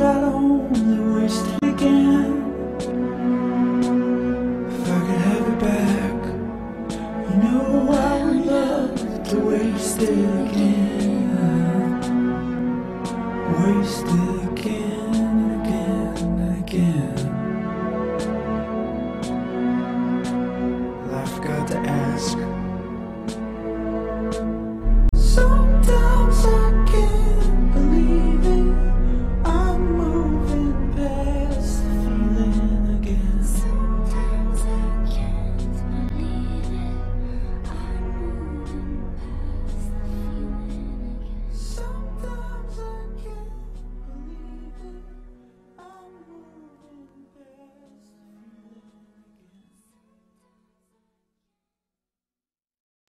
I'd only waste it again. If I could have it back, you know I would love to waste it again. Waste it